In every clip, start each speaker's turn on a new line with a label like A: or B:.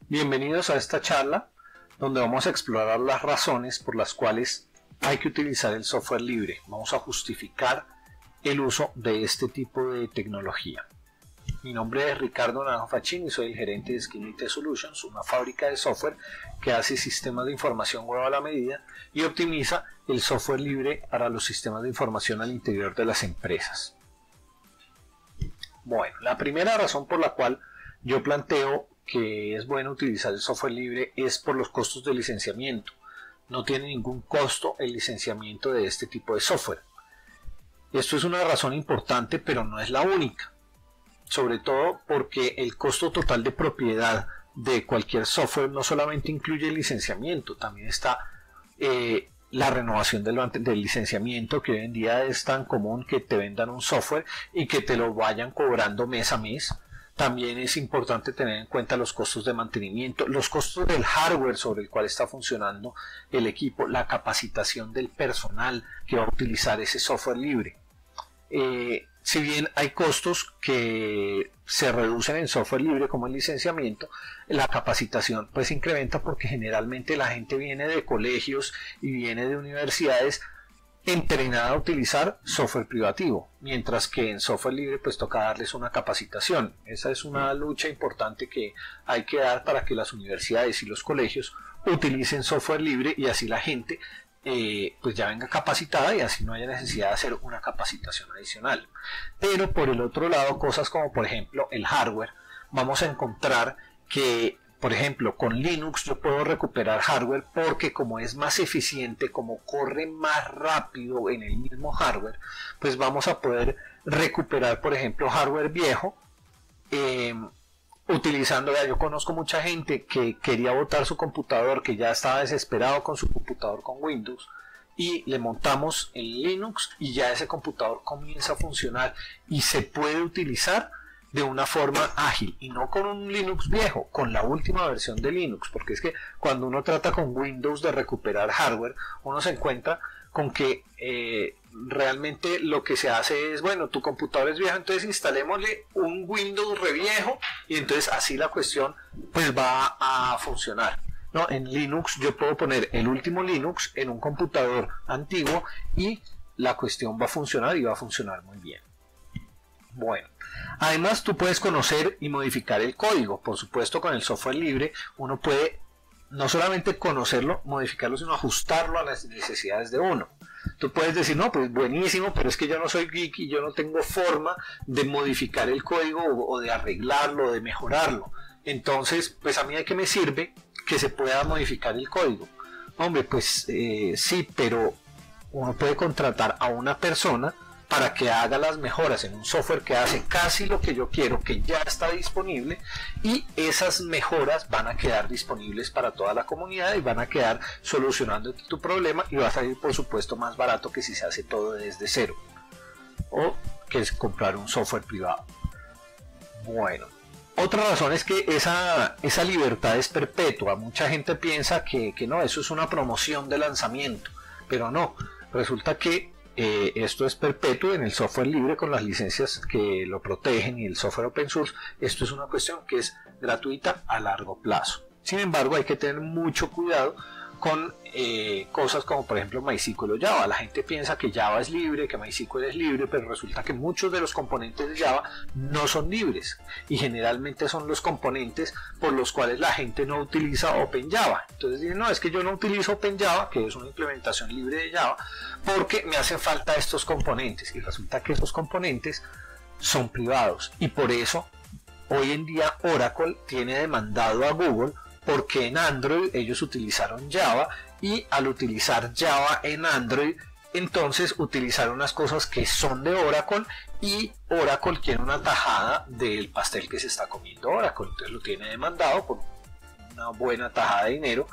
A: Bienvenidos a esta charla donde vamos a explorar las razones por las cuales hay que utilizar el software libre. Vamos a justificar el uso de este tipo de tecnología. Mi nombre es Ricardo Naranjo Facchini y soy el gerente de Skin IT Solutions, una fábrica de software que hace sistemas de información web a la medida y optimiza el software libre para los sistemas de información al interior de las empresas. Bueno, la primera razón por la cual yo planteo que es bueno utilizar el software libre es por los costos de licenciamiento. No tiene ningún costo el licenciamiento de este tipo de software. Esto es una razón importante, pero no es la única. Sobre todo porque el costo total de propiedad de cualquier software no solamente incluye el licenciamiento, también está la renovación del licenciamiento, que hoy en día es tan común que te vendan un software y que te lo vayan cobrando mes a mes. También es importante tener en cuenta los costos de mantenimiento, los costos del hardware sobre el cual está funcionando el equipo, la capacitación del personal que va a utilizar ese software libre. Si bien hay costos que se reducen en software libre como el licenciamiento, la capacitación pues incrementa porque generalmente la gente viene de colegios y viene de universidades entrenada a utilizar software privativo, mientras que en software libre pues toca darles una capacitación. Esa es una lucha importante que hay que dar para que las universidades y los colegios utilicen software libre y así la gente pues ya venga capacitada y así no haya necesidad de hacer una capacitación adicional. Pero por el otro lado, cosas como por ejemplo el hardware, vamos a encontrar que por ejemplo, con Linux yo puedo recuperar hardware porque como es más eficiente, como corre más rápido en el mismo hardware, pues vamos a poder recuperar, por ejemplo, hardware viejo, utilizando, yo conozco mucha gente que quería botar su computador, que ya estaba desesperado con su computador con Windows, y le montamos el Linux y ya ese computador comienza a funcionar y se puede utilizar de una forma ágil y no con un Linux viejo, con la última versión de Linux, porque es que cuando uno trata con Windows de recuperar hardware, uno se encuentra con que realmente lo que se hace es, bueno, tu computador es viejo, entonces instalémosle un Windows re viejo y entonces así la cuestión pues va a funcionar. No, en Linux yo puedo poner el último Linux en un computador antiguo y la cuestión va a funcionar y va a funcionar muy bien. Bueno, además tú puedes conocer y modificar el código. Por supuesto, con el software libre uno puede no solamente conocerlo, modificarlo, sino ajustarlo a las necesidades de uno. Tú puedes decir, no, pues buenísimo, pero es que yo no soy geek y yo no tengo forma de modificar el código o de arreglarlo, o de mejorarlo. Entonces, pues a mí ¿de qué me sirve que se pueda modificar el código? Hombre, pues sí, pero uno puede contratar a una persona para que haga las mejoras en un software que hace casi lo que yo quiero, que ya está disponible, y esas mejoras van a quedar disponibles para toda la comunidad y van a quedar solucionando tu problema y va a salir por supuesto más barato que si se hace todo desde cero o que es comprar un software privado. Bueno, otra razón es que esa libertad es perpetua. Mucha gente piensa que no, eso es una promoción de lanzamiento, pero no, resulta que esto es perpetuo en el software libre con las licencias que lo protegen y el software open source. Esto es una cuestión que es gratuita a largo plazo. Sin embargo, hay que tener mucho cuidado con cosas como por ejemplo MySQL o Java. La gente piensa que Java es libre, que MySQL es libre, pero resulta que muchos de los componentes de Java no son libres y generalmente son los componentes por los cuales la gente no utiliza OpenJava. Entonces dicen, no, es que yo no utilizo OpenJava, que es una implementación libre de Java, porque me hacen falta estos componentes, y resulta que esos componentes son privados y por eso hoy en día Oracle tiene demandado a Google porque en Android ellos utilizaron Java y al utilizar Java en Android entonces utilizaron unas cosas que son de Oracle y Oracle quiere una tajada del pastel que se está comiendo Oracle, entonces lo tiene demandado por una buena tajada de dinero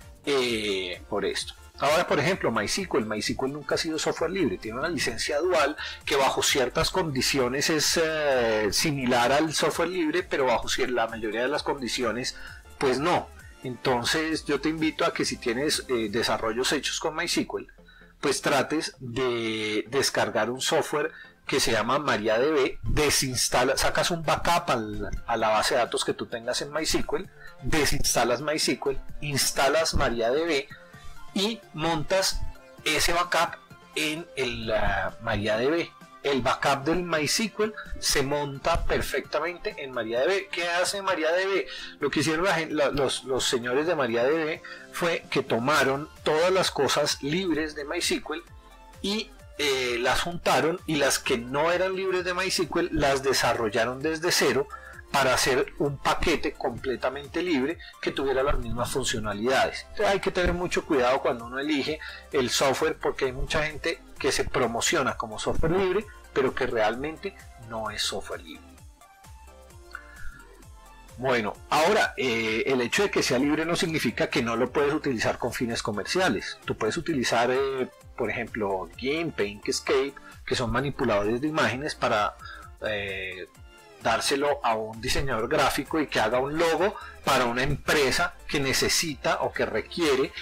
A: por esto. Ahora, por ejemplo, MySQL nunca ha sido software libre, tiene una licencia dual que bajo ciertas condiciones es similar al software libre, pero bajo la mayoría de las condiciones pues no. Entonces yo te invito a que si tienes desarrollos hechos con MySQL, pues trates de descargar un software que se llama MariaDB, sacas un backup a la base de datos que tú tengas en MySQL, desinstalas MySQL, instalas MariaDB y montas ese backup en el MariaDB. El backup del MySQL se monta perfectamente en MariaDB. ¿Qué hace MariaDB? Lo que hicieron los señores de MariaDB fue que tomaron todas las cosas libres de MySQL y las juntaron, y las que no eran libres de MySQL las desarrollaron desde cero para hacer un paquete completamente libre que tuviera las mismas funcionalidades. Entonces hay que tener mucho cuidado cuando uno elige el software, porque hay mucha gente que se promociona como software libre, pero que realmente no es software libre. Bueno, ahora el hecho de que sea libre no significa que no lo puedes utilizar con fines comerciales. Tú puedes utilizar, por ejemplo, GIMP, Inkscape, que son manipuladores de imágenes, para dárselo a un diseñador gráfico y que haga un logo para una empresa que necesita o que requiere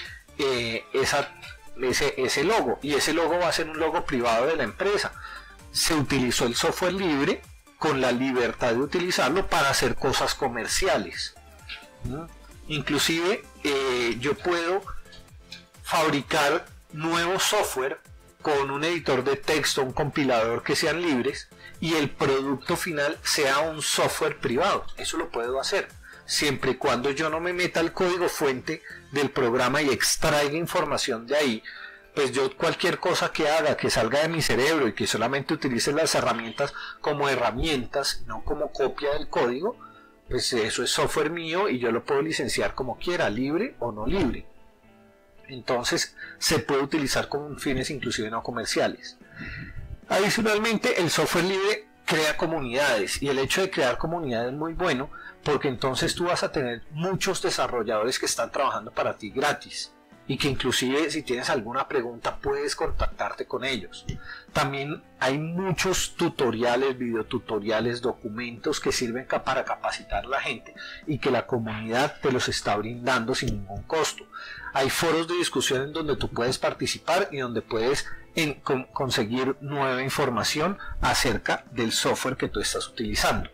A: ese logo, y ese logo va a ser un logo privado de la empresa. Se utilizó el software libre con la libertad de utilizarlo para hacer cosas comerciales. Inclusive yo puedo fabricar nuevo software con un editor de texto, un compilador que sean libres, y el producto final sea un software privado. Eso lo puedo hacer siempre y cuando yo no me meta al código fuente del programa y extraiga información de ahí. Pues yo, cualquier cosa que haga que salga de mi cerebro y que solamente utilice las herramientas como herramientas, no como copia del código, pues eso es software mío y yo lo puedo licenciar como quiera, libre o no libre. Entonces se puede utilizar con fines inclusive no comerciales. Adicionalmente, el software libre crea comunidades, y el hecho de crear comunidades es muy bueno, porque entonces tú vas a tener muchos desarrolladores que están trabajando para ti gratis, y que inclusive si tienes alguna pregunta puedes contactarte con ellos. También hay muchos tutoriales, videotutoriales, documentos que sirven para capacitar a la gente y que la comunidad te los está brindando sin ningún costo. Hay foros de discusión en donde tú puedes participar y donde puedes conseguir nueva información acerca del software que tú estás utilizando.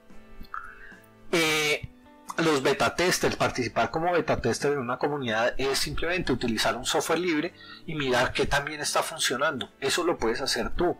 A: Los beta testers, participar como beta tester en una comunidad es simplemente utilizar un software libre y mirar qué también está funcionando. Eso lo puedes hacer tú.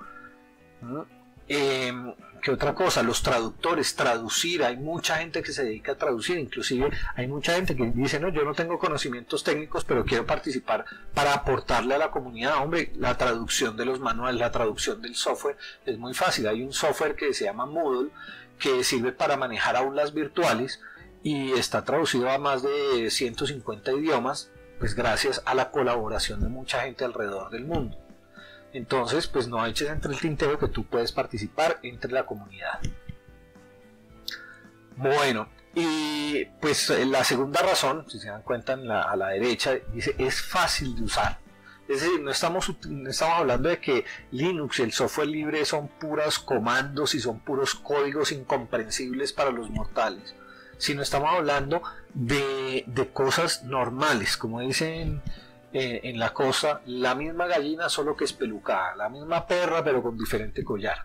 A: ¿Qué otra cosa? Los traductores, traducir. Hay mucha gente que se dedica a traducir, inclusive hay mucha gente que dice: no, yo no tengo conocimientos técnicos, pero quiero participar para aportarle a la comunidad. Hombre, la traducción de los manuales, la traducción del software es muy fácil. Hay un software que se llama Moodle, que sirve para manejar aulas virtuales y está traducido a más de 150 idiomas, pues gracias a la colaboración de mucha gente alrededor del mundo. Entonces, pues no eches entre el tintero que tú puedes participar entre la comunidad. Bueno, y pues la segunda razón, si se dan cuenta a la derecha, dice: es fácil de usar. Es decir, no estamos hablando de que Linux y el software libre son puros comandos y son puros códigos incomprensibles para los mortales, sino estamos hablando de cosas normales, como dicen en la costa: la misma gallina solo que espelucada, la misma perra pero con diferente collar.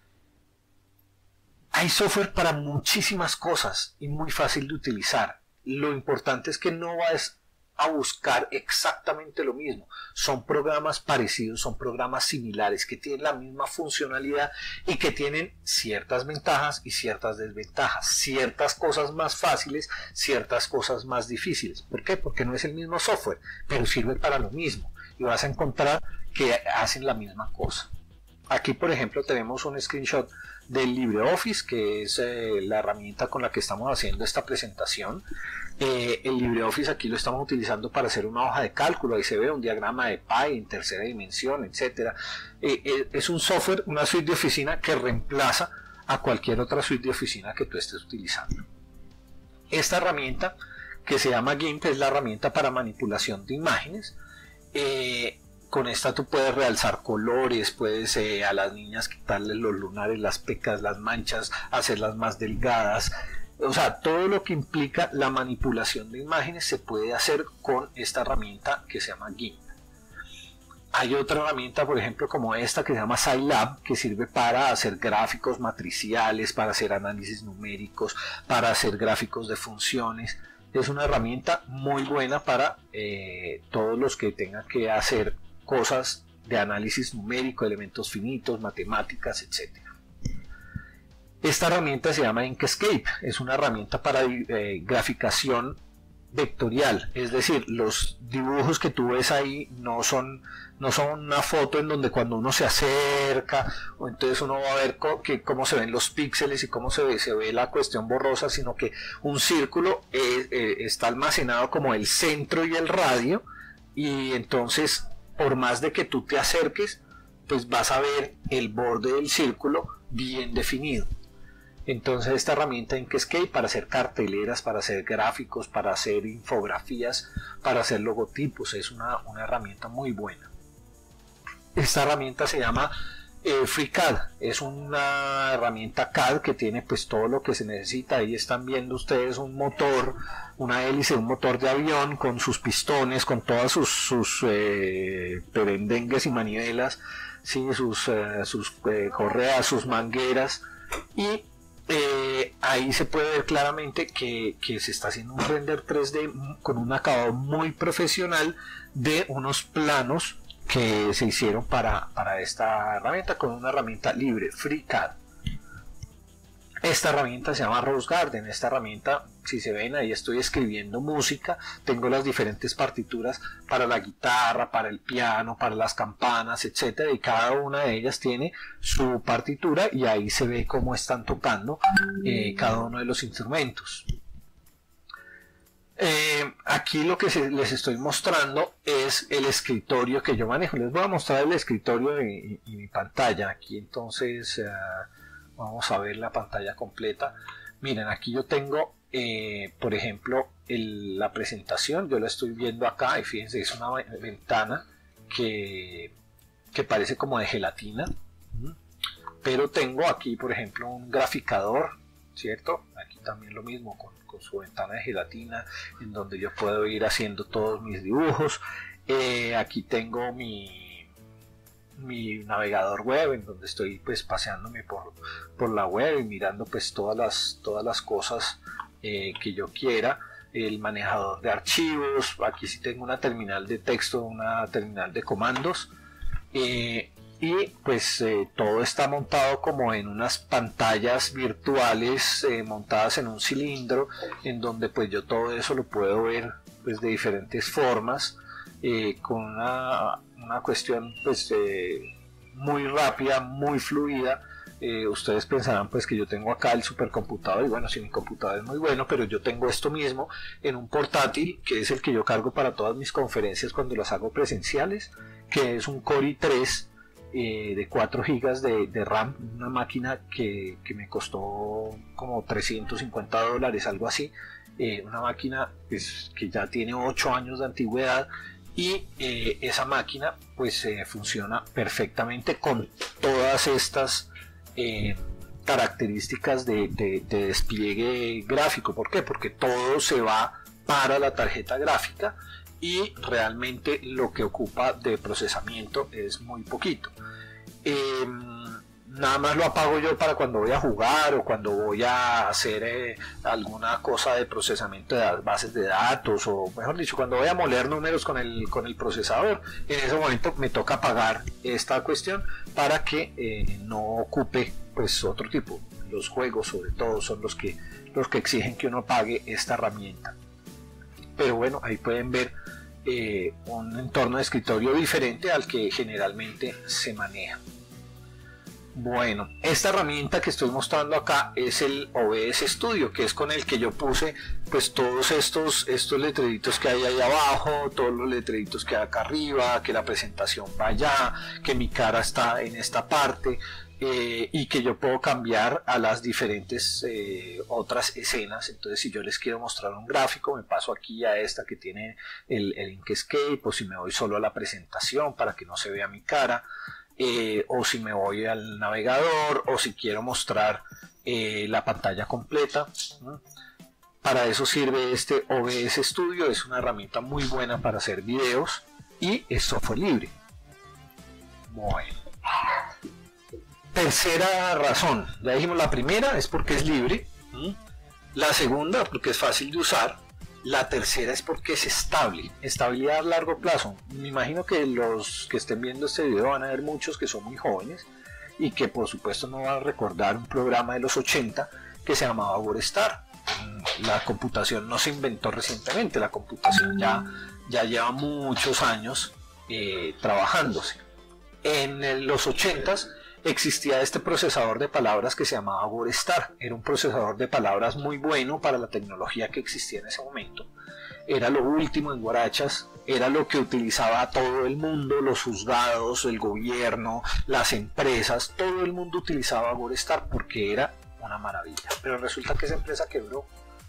A: Hay software para muchísimas cosas y muy fácil de utilizar. Lo importante es que no vas a buscar exactamente lo mismo. Son programas parecidos, son programas similares que tienen la misma funcionalidad y que tienen ciertas ventajas y ciertas desventajas, ciertas cosas más fáciles, ciertas cosas más difíciles. ¿Por qué? Porque no es el mismo software, pero sirve para lo mismo y vas a encontrar que hacen la misma cosa. Aquí, por ejemplo, tenemos un screenshot del LibreOffice, que es la herramienta con la que estamos haciendo esta presentación. El LibreOffice aquí lo estamos utilizando para hacer una hoja de cálculo. Ahí se ve un diagrama de pie en tercera dimensión, etc. Es un software, una suite de oficina que reemplaza a cualquier otra suite de oficina que tú estés utilizando. Esta herramienta, que se llama GIMP, es la herramienta para manipulación de imágenes. Con esta tú puedes realzar colores, puedes a las niñas quitarles los lunares, las pecas, las manchas, hacerlas más delgadas. O sea, todo lo que implica la manipulación de imágenes se puede hacer con esta herramienta que se llama GIMP. Hay otra herramienta, por ejemplo, como esta que se llama Scilab, que sirve para hacer gráficos matriciales, para hacer análisis numéricos, para hacer gráficos de funciones. Es una herramienta muy buena para todos los que tengan que hacer cosas de análisis numérico, elementos finitos, matemáticas, etc. Esta herramienta se llama Inkscape, es una herramienta para graficación vectorial, es decir, los dibujos que tú ves ahí no son una foto en donde cuando uno se acerca, o entonces uno va a ver cómo se ven los píxeles y cómo se ve la cuestión borrosa, sino que un círculo está almacenado como el centro y el radio, y entonces por más de que tú te acerques, pues vas a ver el borde del círculo bien definido. Entonces esta herramienta Inkscape para hacer carteleras, para hacer gráficos, para hacer infografías, para hacer logotipos, es una herramienta muy buena. Esta herramienta se llama FreeCAD, es una herramienta CAD que tiene pues todo lo que se necesita. Ahí están viendo ustedes un motor, una hélice, un motor de avión con sus pistones, con todas sus perendengues y manivelas, ¿sí? sus correas, sus mangueras, y ahí se puede ver claramente que se está haciendo un render 3D con un acabado muy profesional de unos planos que se hicieron para esta herramienta, con una herramienta libre, FreeCAD. Esta herramienta se llama Rose Garden. Esta herramienta, si se ven, ahí estoy escribiendo música, tengo las diferentes partituras para la guitarra, para el piano, para las campanas, etcétera, y cada una de ellas tiene su partitura y ahí se ve cómo están tocando cada uno de los instrumentos. Aquí lo que les estoy mostrando es el escritorio que yo manejo. Les voy a mostrar el escritorio y mi pantalla. Aquí entonces vamos a ver la pantalla completa. Miren, aquí yo tengo por ejemplo la presentación. Yo la estoy viendo acá y fíjense, es una ventana que parece como de gelatina, pero tengo aquí por ejemplo un graficador, ¿cierto? Aquí también lo mismo con su ventana de gelatina, en donde yo puedo ir haciendo todos mis dibujos. Aquí tengo mi navegador web, en donde estoy pues paseándome por la web y mirando pues todas las cosas que yo quiera. El manejador de archivos, aquí sí tengo una terminal de texto, una terminal de comandos, y pues todo está montado como en unas pantallas virtuales montadas en un cilindro, en donde pues yo todo eso lo puedo ver pues de diferentes formas, con una cuestión pues muy rápida, muy fluida. Ustedes pensarán pues que yo tengo acá el supercomputador, y bueno, si mi computador es muy bueno, pero yo tengo esto mismo en un portátil que es el que yo cargo para todas mis conferencias cuando las hago presenciales, que es un Core i3 de 4 GB de RAM, una máquina que me costó como $350, algo así, una máquina pues, que ya tiene 8 años de antigüedad, y esa máquina pues funciona perfectamente con todas estas características de despliegue gráfico. ¿Por qué? Porque todo se va para la tarjeta gráfica y realmente lo que ocupa de procesamiento es muy poquito. Nada más lo apago yo para cuando voy a jugar o cuando voy a hacer alguna cosa de procesamiento de bases de datos, o mejor dicho, cuando voy a moler números con el procesador. En ese momento me toca apagar esta cuestión para que no ocupe pues otro tipo. Los juegos sobre todo son los que exigen que uno apague esta herramienta. Pero bueno, ahí pueden ver un entorno de escritorio diferente al que generalmente se maneja. Bueno, esta herramienta que estoy mostrando acá es el OBS Studio, que es con el que yo puse pues todos estos letreritos que hay ahí abajo, todos los letreritos que hay acá arriba, que la presentación va allá, que mi cara está en esta parte, y que yo puedo cambiar a las diferentes otras escenas. Entonces si yo les quiero mostrar un gráfico, me paso aquí a esta que tiene el Inkscape, o si me voy solo a la presentación para que no se vea mi cara, o si me voy al navegador, o si quiero mostrar la pantalla completa. Para eso sirve este OBS Studio. Es una herramienta muy buena para hacer videos y es software libre. Bueno. Tercera razón, ya dijimos, la primera es porque es libre, la segunda porque es fácil de usar, la tercera es porque es estable, estabilidad a largo plazo. Me imagino que los que estén viendo este video van a ver muchos que son muy jóvenes y que por supuesto no van a recordar un programa de los 80 que se llamaba WordStar. La computación no se inventó recientemente, la computación ya lleva muchos años trabajándose. En los 80s existía este procesador de palabras que se llamaba WordStar. Era un procesador de palabras muy bueno para la tecnología que existía en ese momento. Era lo último en guarachas, era lo que utilizaba todo el mundo, los juzgados, el gobierno, las empresas, todo el mundo utilizaba WordStar porque era una maravilla. Pero resulta que esa empresa quebró.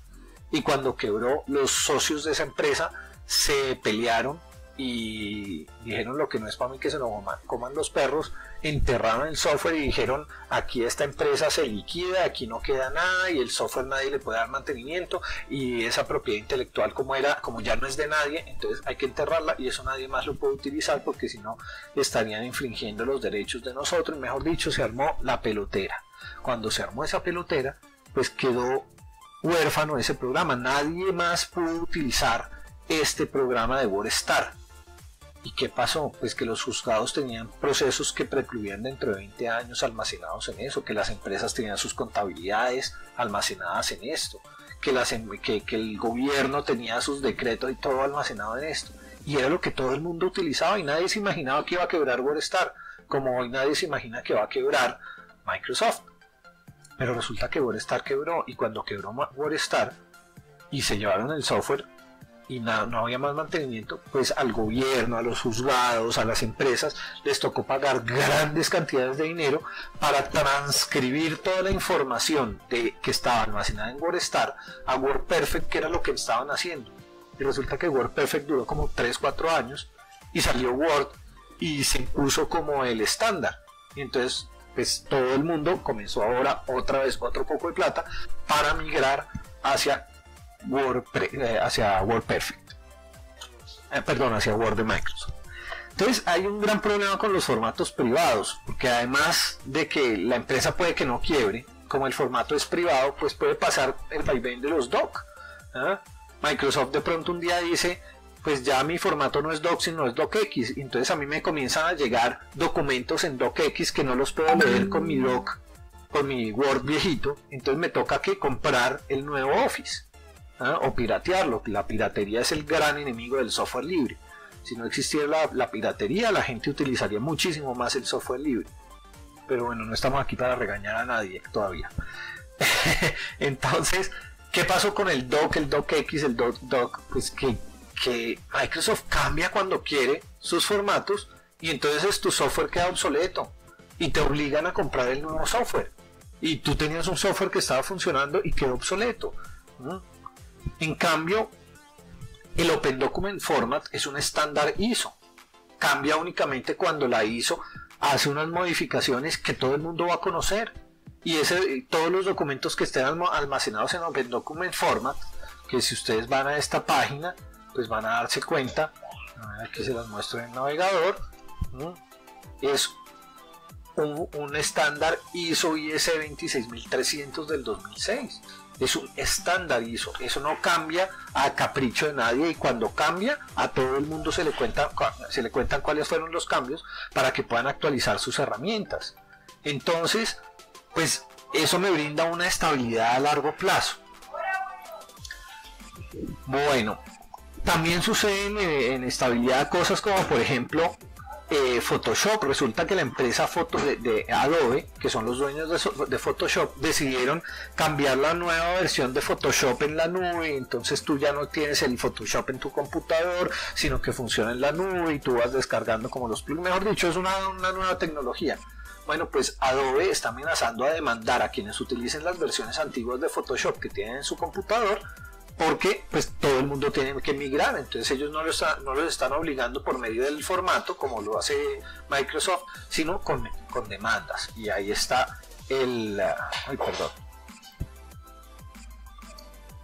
A: Y cuando quebró, los socios de esa empresa se pelearon y dijeron: lo que no es para mí que se lo coman los perros. Enterraron el software y dijeron: aquí esta empresa se liquida, aquí no queda nada y el software nadie le puede dar mantenimiento, y esa propiedad intelectual como ya no es de nadie, entonces hay que enterrarla y eso nadie más lo puede utilizar porque si no estarían infringiendo los derechos de nosotros. Y mejor dicho, se armó la pelotera. Cuando se armó esa pelotera, pues quedó huérfano ese programa, nadie más pudo utilizar este programa de WordStar. ¿Y qué pasó? Pues que los juzgados tenían procesos que precluían dentro de 20 años almacenados en eso, que las empresas tenían sus contabilidades almacenadas en esto, que el gobierno tenía sus decretos y todo almacenado en esto. Y era lo que todo el mundo utilizaba y nadie se imaginaba que iba a quebrar WordStar, como hoy nadie se imagina que va a quebrar Microsoft. Pero resulta que WordStar quebró, y cuando quebró WordStar y se llevaron el software y no había más mantenimiento, pues al gobierno, a los juzgados, a las empresas les tocó pagar grandes cantidades de dinero para transcribir toda la información que estaba almacenada en WordStar a WordPerfect, que era lo que estaban haciendo. Y resulta que WordPerfect duró como 3-4 años y salió Word y se impuso como el estándar. Y entonces pues todo el mundo comenzó ahora otra vez otro poco de plata para migrar hacia WordPerfect, hacia Word de Microsoft. Entonces hay un gran problema con los formatos privados, porque además de que la empresa puede que no quiebre, como el formato es privado, pues puede pasar el vaivén de los doc. Microsoft de pronto un día dice: pues ya mi formato no es doc sino es docx, y entonces a mí me comienzan a llegar documentos en docx que no los puedo leer con mi Word viejito, entonces me toca que comprar el nuevo Office. O piratearlo. La piratería es el gran enemigo del software libre. Si no existiera la piratería, la gente utilizaría muchísimo más el software libre. Pero bueno, no estamos aquí para regañar a nadie todavía. Entonces, ¿qué pasó con el doc, el docx, el doc? Pues que Microsoft cambia cuando quiere sus formatos y entonces tu software queda obsoleto y te obligan a comprar el nuevo software. Y tú tenías un software que estaba funcionando y quedó obsoleto. En cambio, el Open Document Format es un estándar ISO. Cambia únicamente cuando la ISO hace unas modificaciones que todo el mundo va a conocer. Y todos los documentos que estén almacenados en Open Document Format, que si ustedes van a esta página, pues van a darse cuenta, aquí se las muestro en el navegador, es un estándar ISO IS 26300 del 2006. Es un estándar ISO, eso no cambia a capricho de nadie, y cuando cambia a todo el mundo se le cuentan cuáles fueron los cambios para que puedan actualizar sus herramientas. Entonces, pues eso me brinda una estabilidad a largo plazo. Bueno, también suceden en estabilidad cosas como por ejemplo Photoshop. Resulta que la empresa de Adobe, que son los dueños de Photoshop, decidieron cambiar la nueva versión de Photoshop en la nube. Entonces tú ya no tienes el Photoshop en tu computador, sino que funciona en la nube y tú vas descargando como los plugins. Mejor dicho, es una nueva tecnología. Bueno, pues Adobe está amenazando a demandar a quienes utilicen las versiones antiguas de Photoshop que tienen en su computador, porque pues todo el mundo tiene que migrar. Entonces ellos no los están obligando por medio del formato como lo hace Microsoft, sino con demandas. Y ahí está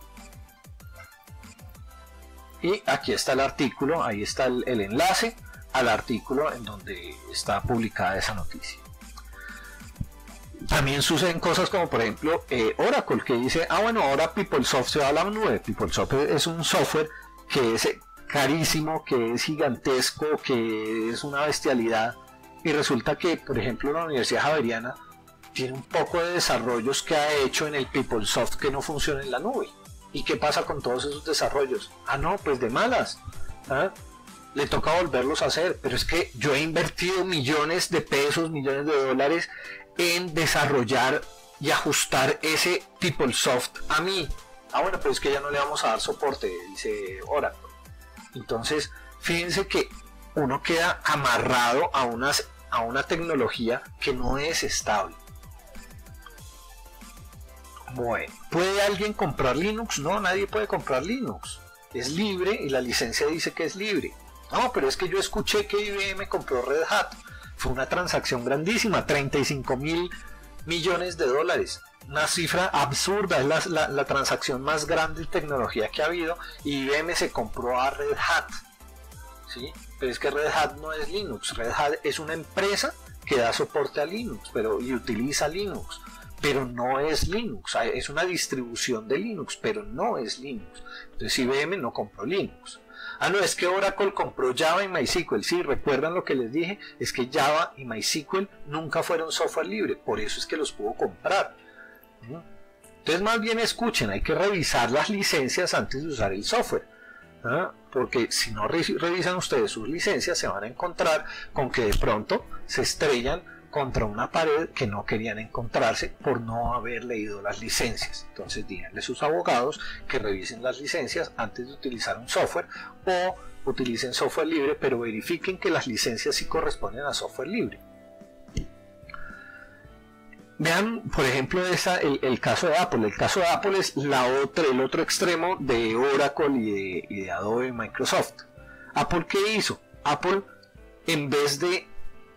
A: y aquí está el artículo, ahí está el enlace al artículo en donde está publicada esa noticia. También suceden cosas como por ejemplo Oracle, que dice, bueno, ahora PeopleSoft se va a la nube. PeopleSoft es un software que es carísimo, que es gigantesco, que es una bestialidad, y resulta que por ejemplo la Universidad Javeriana tiene un poco de desarrollos que ha hecho en el PeopleSoft que no funciona en la nube. ¿Y qué pasa con todos esos desarrollos? No, pues de malas, le toca volverlos a hacer. Pero es que yo he invertido millones de pesos, millones de dólares en desarrollar y ajustar ese PeopleSoft a mí. Bueno, pero es que ya no le vamos a dar soporte, dice Oracle. Entonces, fíjense que uno queda amarrado a una tecnología que no es estable. Bueno, ¿puede alguien comprar Linux? No, nadie puede comprar Linux. Es libre y la licencia dice que es libre. No, pero es que yo escuché que IBM compró Red Hat. Fue una transacción grandísima, 35 mil millones de dólares. Una cifra absurda, es la transacción más grande de tecnología que ha habido. Y IBM se compró a Red Hat. ¿Sí? Pero es que Red Hat no es Linux. Red Hat es una empresa que da soporte a Linux y utiliza Linux. Pero no es Linux, es una distribución de Linux, pero no es Linux. Entonces IBM no compró Linux. No, es que Oracle compró Java y MySQL. Sí, recuerdan lo que les dije, es que Java y MySQL nunca fueron software libre, por eso es que los pudo comprar. Entonces más bien escuchen, hay que revisar las licencias antes de usar el software. Porque si no revisan ustedes sus licencias, se van a encontrar con que de pronto se estrellan contra una pared que no querían encontrarse por no haber leído las licencias. Entonces díganle a sus abogados que revisen las licencias antes de utilizar un software, o utilicen software libre, pero verifiquen que las licencias sí corresponden a software libre. Vean, por ejemplo, el caso de Apple. El caso de Apple es el otro extremo de Oracle y de Adobe Microsoft. ¿Apple qué hizo? Apple, en vez de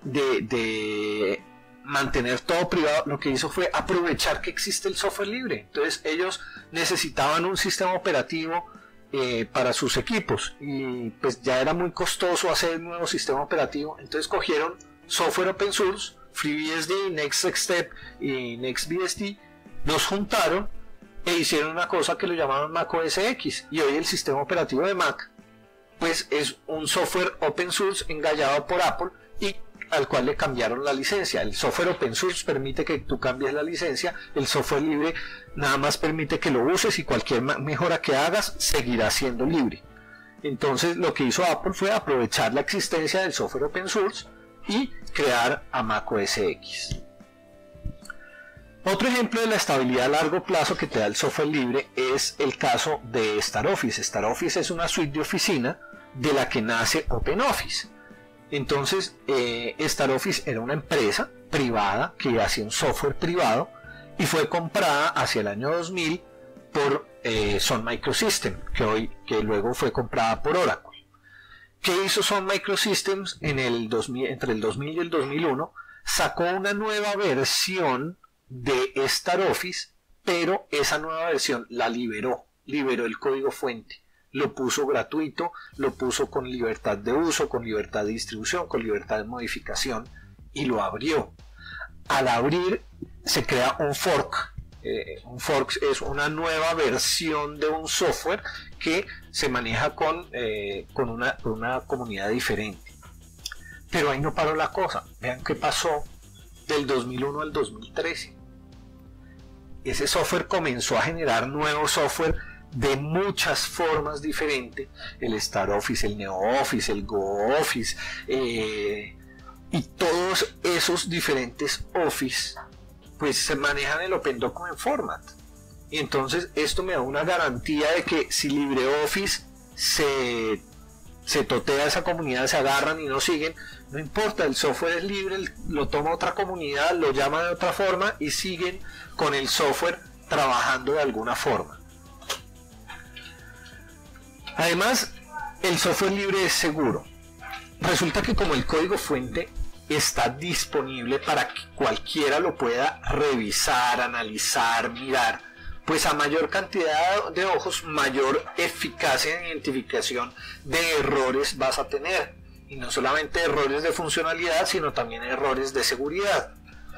A: mantener todo privado, lo que hizo fue aprovechar que existe el software libre. Entonces ellos necesitaban un sistema operativo para sus equipos, y pues ya era muy costoso hacer un nuevo sistema operativo. Entonces cogieron software open source, FreeBSD, NextStep y NextBSD, los juntaron e hicieron una cosa que lo llamaban Mac OS X, y hoy el sistema operativo de Mac pues es un software open source engallado por Apple y al cual le cambiaron la licencia. El software open source permite que tú cambies la licencia, el software libre nada más permite que lo uses, y cualquier mejora que hagas seguirá siendo libre. Entonces lo que hizo Apple fue aprovechar la existencia del software open source y crear a Mac OS X. Otro ejemplo de la estabilidad a largo plazo que te da el software libre es el caso de StarOffice. StarOffice es una suite de oficina de la que nace OpenOffice. Entonces StarOffice era una empresa privada que hacía un software privado y fue comprada hacia el año 2000 por Sun Microsystems, que luego fue comprada por Oracle. ¿Qué hizo Sun Microsystems entre el 2000 y el 2001? Sacó una nueva versión de StarOffice, pero esa nueva versión la liberó el código fuente. Lo puso gratuito, lo puso con libertad de uso, con libertad de distribución, con libertad de modificación, y lo abrió. Al abrir se crea un fork. Un fork es una nueva versión de un software que se maneja con una comunidad diferente. Pero ahí no paró la cosa. Vean qué pasó del 2001 al 2013. Ese software comenzó a generar nuevo software de muchas formas diferentes, el StarOffice, el NeoOffice, el GoOffice, y todos esos diferentes Office pues se manejan en el Open Document Format. Y entonces esto me da una garantía de que si LibreOffice se totea esa comunidad, se agarran y no siguen, no importa, el software es libre, lo toma otra comunidad, lo llama de otra forma y siguen con el software trabajando de alguna forma. Además, el software libre es seguro. Resulta que como el código fuente está disponible para que cualquiera lo pueda revisar, analizar, mirar, pues a mayor cantidad de ojos, mayor eficacia en identificación de errores vas a tener. Y no solamente errores de funcionalidad, sino también errores de seguridad.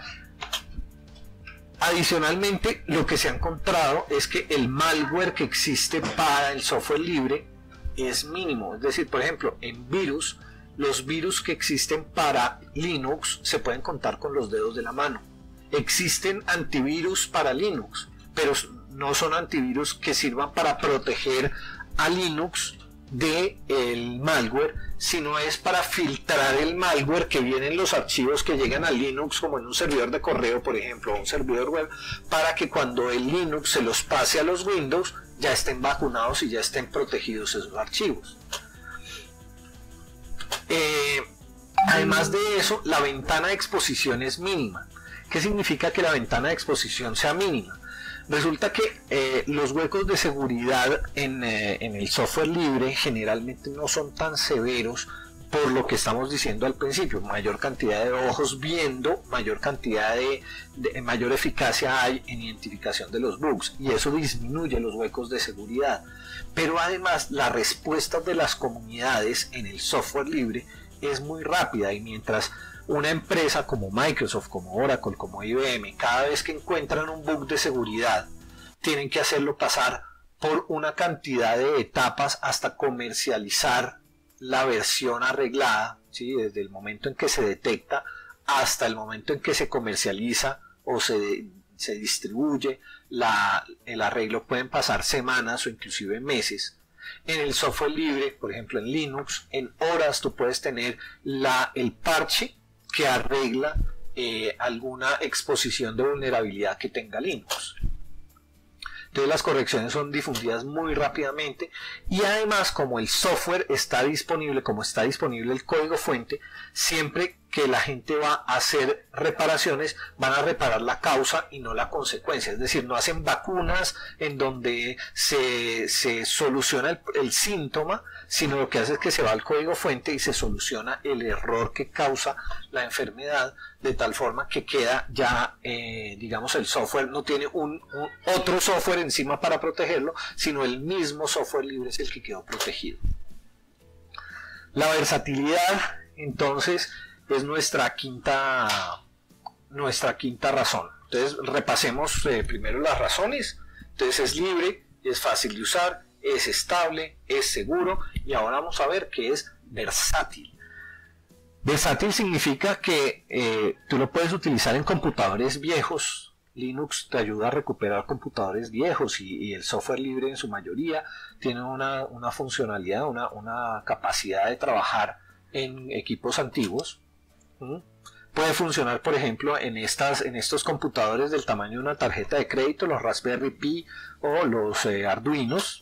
A: Adicionalmente, lo que se ha encontrado es que el malware que existe para el software libre es mínimo. Es decir, por ejemplo, en virus, los virus que existen para Linux se pueden contar con los dedos de la mano. Existen antivirus para Linux, pero no son antivirus que sirvan para proteger a Linux del malware, sino es para filtrar el malware que viene en los archivos que llegan a Linux, como en un servidor de correo, por ejemplo, o un servidor web, para que cuando el Linux se los pase a los Windows ya estén vacunados y ya estén protegidos esos archivos. Además de eso, la ventana de exposición es mínima. ¿Qué significa que la ventana de exposición sea mínima? Resulta que los huecos de seguridad en el software libre generalmente no son tan severos por lo que estamos diciendo al principio. Mayor cantidad de ojos viendo, mayor cantidad mayor eficacia hay en identificación de los bugs, y eso disminuye los huecos de seguridad. Pero además la respuesta de las comunidades en el software libre es muy rápida, y mientras una empresa como Microsoft, como Oracle, como IBM, cada vez que encuentran un bug de seguridad, tienen que hacerlo pasar por una cantidad de etapas hasta comercializar la versión arreglada, ¿sí? Desde el momento en que se detecta hasta el momento en que se comercializa o se distribuye el arreglo, pueden pasar semanas o inclusive meses. En el software libre, por ejemplo en Linux, en horas tú puedes tener el parche que arregla alguna exposición de vulnerabilidad que tenga Linux. Entonces las correcciones son difundidas muy rápidamente, y además, como el software está disponible, como está disponible el código fuente, siempre que la gente va a hacer reparaciones, van a reparar la causa y no la consecuencia. Es decir, no hacen vacunas en donde se soluciona el síntoma, sino lo que hace es que se va al código fuente y se soluciona el error que causa la enfermedad, de tal forma que queda ya, digamos, el software no tiene otro software encima para protegerlo, sino el mismo software libre es el que quedó protegido. La versatilidad, entonces, es nuestra quinta razón. Entonces repasemos primero las razones. Entonces es libre, es fácil de usar, es estable, es seguro, y ahora vamos a ver qué es versátil. Versátil significa que tú lo puedes utilizar en computadores viejos. Linux te ayuda a recuperar computadores viejos, y el software libre en su mayoría tiene una funcionalidad, una capacidad de trabajar en equipos antiguos. Puede funcionar, por ejemplo, en estos computadores del tamaño de una tarjeta de crédito, los Raspberry Pi o los Arduinos.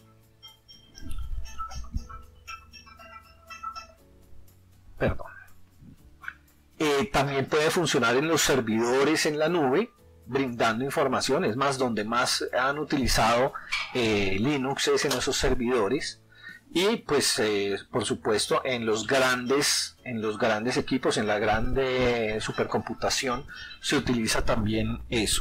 A: Perdón. También puede funcionar en los servidores en la nube, brindando información. Es más, donde más han utilizado Linux es en esos servidores. Y pues por supuesto en los grandes equipos, en la grande supercomputación, se utiliza también eso.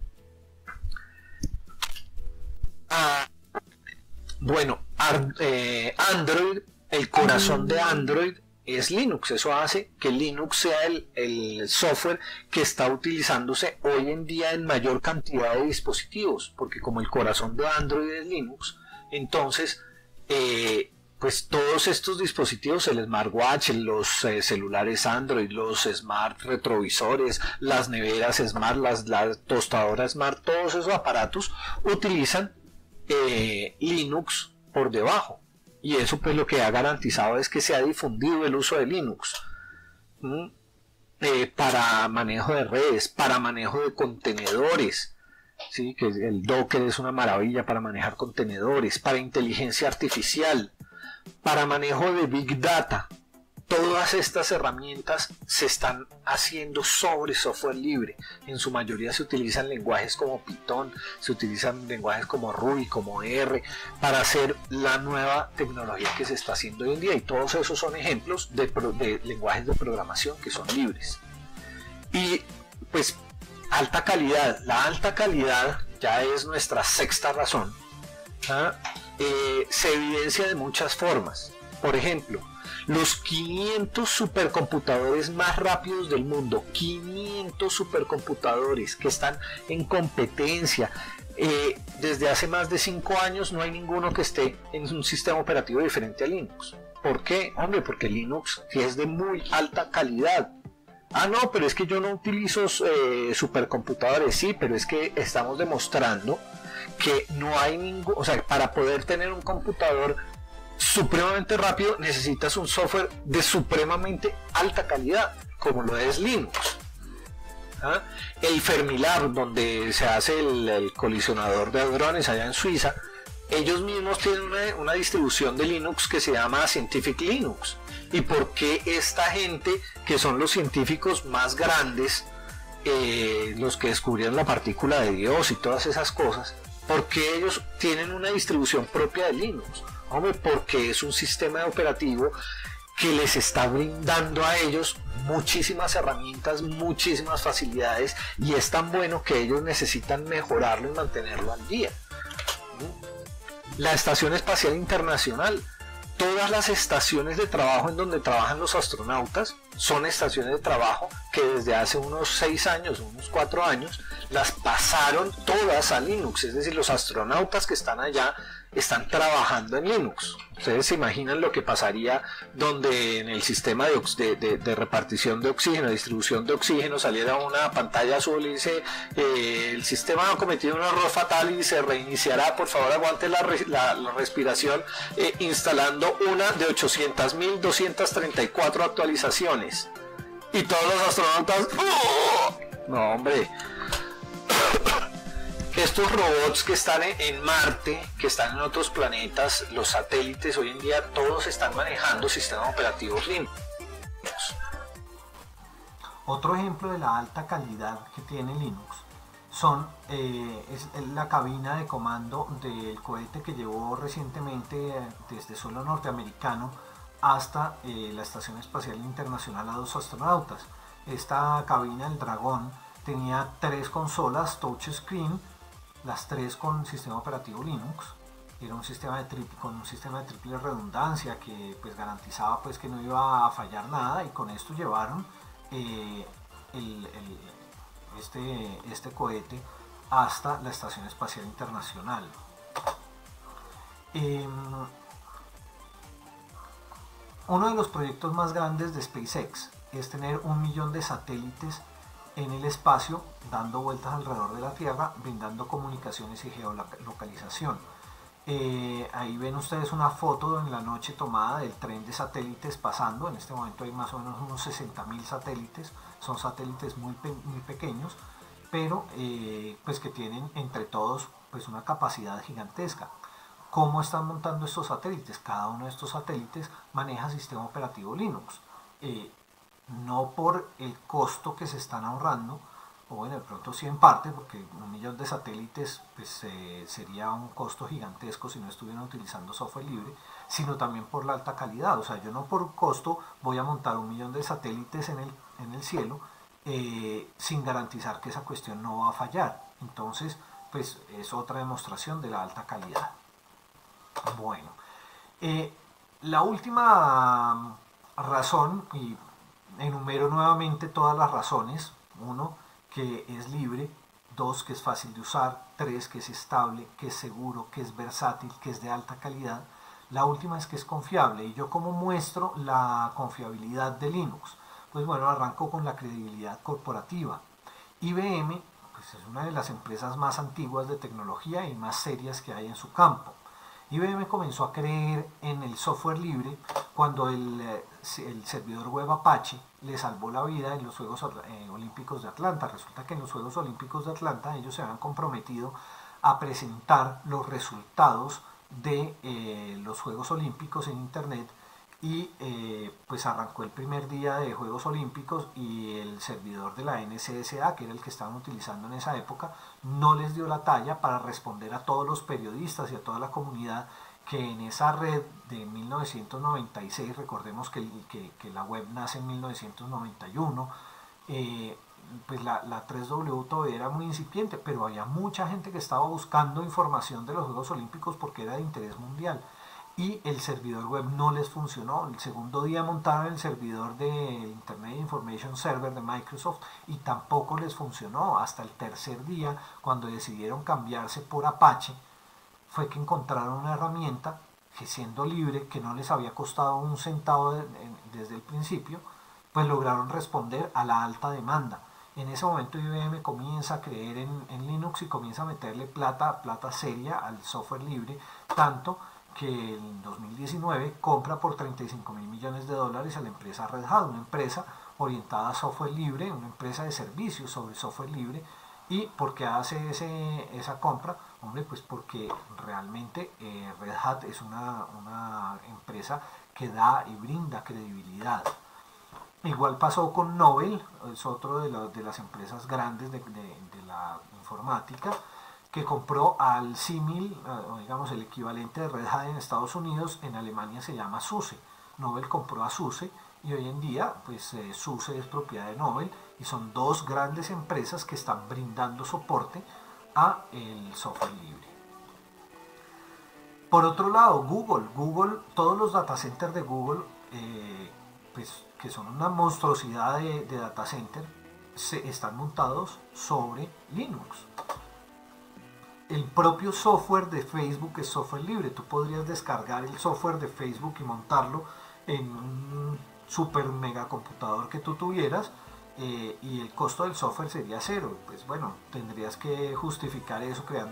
A: Bueno, Android, el corazón de Android es Linux. Eso hace que Linux sea el software que está utilizándose hoy en día en mayor cantidad de dispositivos, porque como el corazón de Android es Linux, entonces pues todos estos dispositivos, el smartwatch, los celulares Android, los smart retrovisores, las neveras smart, las tostadoras smart, todos esos aparatos utilizan Linux por debajo, y eso pues lo que ha garantizado es que se ha difundido el uso de Linux para manejo de redes, para manejo de contenedores. Sí, que el Docker es una maravilla para manejar contenedores, para inteligencia artificial, para manejo de Big Data. Todas estas herramientas se están haciendo sobre software libre. En su mayoría se utilizan lenguajes como Python, se utilizan lenguajes como Ruby, como R, para hacer la nueva tecnología que se está haciendo hoy en día, y todos esos son ejemplos de lenguajes de programación que son libres. Y pues alta calidad. La alta calidad ya es nuestra sexta razón. Se evidencia de muchas formas. Por ejemplo, los 500 supercomputadores más rápidos del mundo, 500 supercomputadores que están en competencia. Desde hace más de 5 años no hay ninguno que esté en un sistema operativo diferente a Linux. ¿Por qué? Hombre, porque Linux es de muy alta calidad. Ah, no, pero es que yo no utilizo supercomputadores. Sí, pero es que estamos demostrando que no hay ningún, o sea, para poder tener un computador supremamente rápido necesitas un software de supremamente alta calidad, como lo es Linux. ¿Ah? El Fermilab, donde se hace el colisionador de hadrones allá en Suiza, ellos mismos tienen una distribución de Linux que se llama Scientific Linux. ¿Y por qué esta gente, que son los científicos más grandes, los que descubrieron la partícula de Dios y todas esas cosas, por qué ellos tienen una distribución propia de Linux? Hombre, porque es un sistema operativo que les está brindando a ellos muchísimas herramientas, muchísimas facilidades, y es tan bueno que ellos necesitan mejorarlo y mantenerlo al día. La Estación Espacial Internacional, todas las estaciones de trabajo en donde trabajan los astronautas son estaciones de trabajo que desde hace unos 6 años, unos 4 años, las pasaron todas a Linux. Es decir, los astronautas que están allá están trabajando en Linux. Ustedes se imaginan lo que pasaría donde en el sistema de repartición de oxígeno, distribución de oxígeno, saliera una pantalla azul y dice el sistema ha cometido un error fatal y se reiniciará, por favor aguante la respiración, instalando una de 800.234 actualizaciones. Y todos los astronautas, ¡oh! No, hombre. Estos robots que están en Marte, que están en otros planetas, los satélites, hoy en día todos están manejando sistemas operativos Linux.
B: Otro ejemplo de la alta calidad que tiene Linux es la cabina de comando del cohete que llevó recientemente desde suelo norteamericano hasta la Estación Espacial Internacional a 2 astronautas. Esta cabina, el Dragón, tenía 3 consolas touchscreen, las 3 con sistema operativo Linux. Era un sistema con un sistema de triple redundancia que pues garantizaba pues que no iba a fallar nada, y con esto llevaron este cohete hasta la Estación Espacial Internacional. Uno de los proyectos más grandes de SpaceX es tener 1 millón de satélites en el espacio dando vueltas alrededor de la Tierra, brindando comunicaciones y geolocalización. Ahí ven ustedes una foto en la noche tomada del tren de satélites pasando. En este momento hay más o menos unos 60.000 satélites. Son satélites muy pequeños, pero pues que tienen entre todos pues una capacidad gigantesca. ¿Cómo están montando estos satélites? Cada uno de estos satélites maneja sistema operativo Linux. No por el costo que se están ahorrando, o bueno, de pronto sí en parte, porque 1 millón de satélites pues, sería un costo gigantesco si no estuvieran utilizando software libre, sino también por la alta calidad. O sea, yo no por costo voy a montar 1 millón de satélites en el cielo sin garantizar que esa cuestión no va a fallar. Entonces, pues es otra demostración de la alta calidad. Bueno, la última razón, y enumero nuevamente todas las razones: 1, que es libre; 2, que es fácil de usar; 3, que es estable, que es seguro, que es versátil, que es de alta calidad. La última es que es confiable. ¿Y yo cómo muestro la confiabilidad de Linux? Pues bueno, arranco con la credibilidad corporativa. IBM pues es una de las empresas más antiguas de tecnología y más serias que hay en su campo. IBM comenzó a creer en el software libre cuando el servidor web Apache le salvó la vida en los Juegos Olímpicos de Atlanta. Resulta que en los Juegos Olímpicos de Atlanta ellos se habían comprometido a presentar los resultados de los Juegos Olímpicos en internet, y pues arrancó el primer día de Juegos Olímpicos y el servidor de la NCSA, que era el que estaban utilizando en esa época, no les dio la talla para responder a todos los periodistas y a toda la comunidad que en esa red de 1996, recordemos que la web nace en 1991, pues la 3W todavía era muy incipiente, pero había mucha gente que estaba buscando información de los Juegos Olímpicos porque era de interés mundial. y el servidor web no les funcionó. El segundo día montaron el servidor de Internet Information Server de Microsoft y tampoco les funcionó. Hasta el tercer día, cuando decidieron cambiarse por Apache, fue que encontraron una herramienta que, siendo libre, que no les había costado un centavo desde el principio, pues lograron responder a la alta demanda. En ese momento IBM comienza a creer en Linux y comienza a meterle plata seria al software libre, tanto que en 2019 compra por 35.000 millones de dólares a la empresa Red Hat, una empresa orientada a software libre, una empresa de servicios sobre software libre. ¿Y por qué hace esa compra? Hombre, pues porque realmente Red Hat es una empresa que da y brinda credibilidad. Igual pasó con Novell, es otro de las empresas grandes de la informática, que compró al símil, digamos el equivalente de Red Hat en Estados Unidos. En Alemania se llama SUSE. Novell compró a SUSE y hoy en día pues SUSE es propiedad de Novell y son dos grandes empresas que están brindando soporte a el software libre. Por otro lado, Google, todos los data centers de Google, pues que son una monstruosidad de data center, están montados sobre Linux. El propio software de Facebook es software libre. Tú podrías descargar el software de Facebook y montarlo en un super mega computador que tú tuvieras, y el costo del software sería cero. Pues bueno, tendrías que justificar eso creando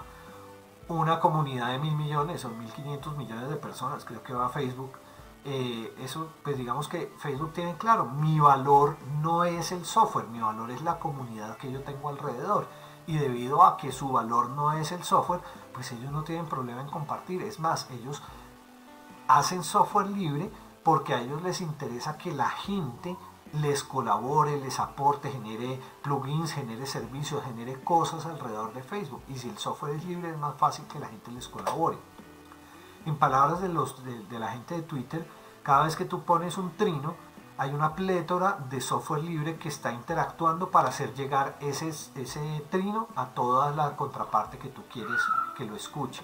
B: una comunidad de 1.000 millones o 1.500 millones de personas, creo que va a Facebook. Eso, pues digamos que Facebook tiene claro, mi valor no es el software, mi valor es la comunidad que yo tengo alrededor. Y debido a que su valor no es el software, pues ellos no tienen problema en compartir. Es más, ellos hacen software libre porque a ellos les interesa que la gente les colabore, les aporte, genere plugins, genere servicios, genere cosas alrededor de Facebook. Y si el software es libre, es más fácil que la gente les colabore. En palabras de la gente de Twitter, cada vez que tú pones un trino, hay una plétora de software libre que está interactuando para hacer llegar ese trino a toda la contraparte que tú quieres que lo escuche.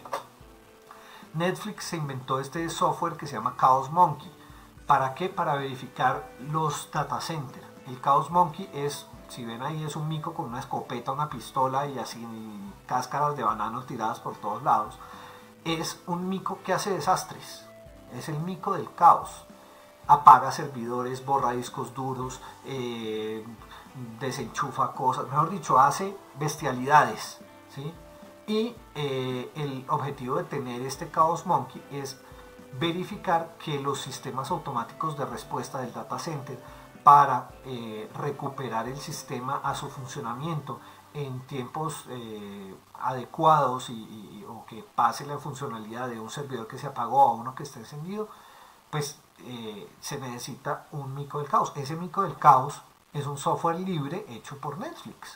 B: Netflix se inventó este software que se llama Chaos Monkey. ¿Para qué? Para verificar los data centers. El Chaos Monkey es, si ven ahí, es un mico con una escopeta, una pistola y así cáscaras de banano tiradas por todos lados. Es un mico que hace desastres. Es el mico del caos. Apaga servidores, borra discos duros, desenchufa cosas, mejor dicho, hace bestialidades, ¿sí? Y el objetivo de tener este Chaos Monkey es verificar que los sistemas automáticos de respuesta del data center, para recuperar el sistema a su funcionamiento en tiempos adecuados o que pase la funcionalidad de un servidor que se apagó a uno que está encendido, pues se necesita un mico del caos. Ese mico del caos es un software libre hecho por Netflix.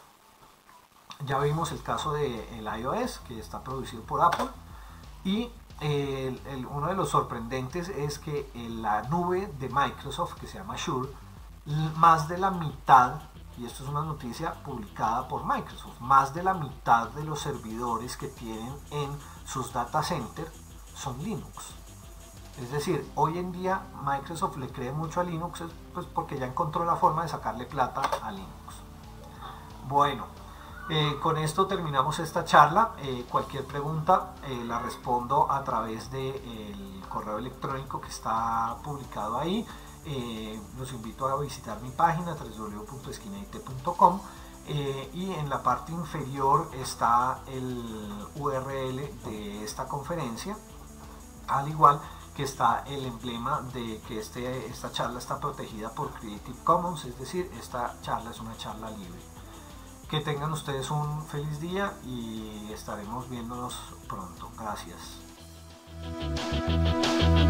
B: Ya vimos el caso del iOS, que está producido por Apple, y uno de los sorprendentes es que en la nube de Microsoft, que se llama Azure, más de la mitad, y esto es una noticia publicada por Microsoft, más de la mitad de los servidores que tienen en sus data centers son Linux. Es decir, hoy en día Microsoft le cree mucho a Linux, pues porque ya encontró la forma de sacarle plata a Linux. Bueno, con esto terminamos esta charla. Cualquier pregunta la respondo a través del correo electrónico que está publicado ahí. Los invito a visitar mi página www.esquinait.com, y en la parte inferior está el URL de esta conferencia, al igual que está el emblema de que esta charla está protegida por Creative Commons, es decir, esta charla es una charla libre. Que tengan ustedes un feliz día y estaremos viéndonos pronto. Gracias.